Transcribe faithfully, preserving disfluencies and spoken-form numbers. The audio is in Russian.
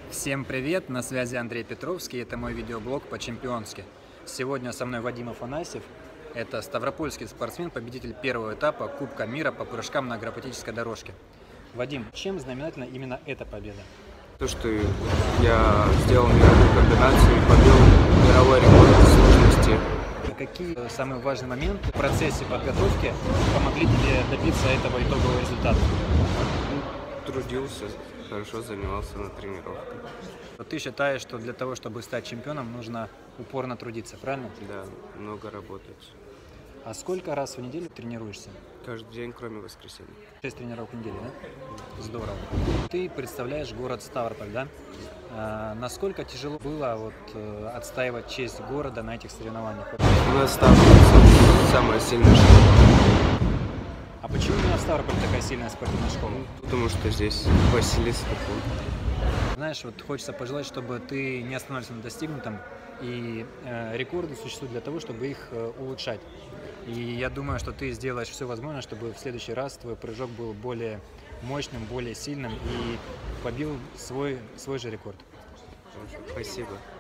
Всем привет! На связи Андрей Петровский. Это мой видеоблог по-чемпионски. Сегодня со мной Вадим Афанасьев. Это ставропольский спортсмен, победитель первого этапа Кубка мира по прыжкам на акробатической дорожке. Вадим, чем знаменательна именно эта победа? То, что я сделал мировую комбинацию и побил мировой рекорд сложности. Какие самые важные моменты в процессе подготовки помогли тебе добиться этого итогового результата? Трудился, хорошо занимался на тренировках. Ты считаешь, что для того, чтобы стать чемпионом, нужно упорно трудиться, правильно? Да, много работать. А сколько раз в неделю тренируешься? Каждый день, кроме воскресенья. Шесть тренировок в неделю, да? Здорово. Ты представляешь город Ставрополь, да? А, насколько тяжело было вот, э, отстаивать честь города на этих соревнованиях? У нас Ставрополь самая сильная школа. А почему именно в Ставрополе такая сильная спортивная школа? Потому что здесь Василиса такой. Знаешь, вот хочется пожелать, чтобы ты не останавливался на достигнутом, и э, рекорды существуют для того, чтобы их э, улучшать. И я думаю, что ты сделаешь все возможное, чтобы в следующий раз твой прыжок был более мощным, более сильным и побил свой, свой же рекорд. Спасибо.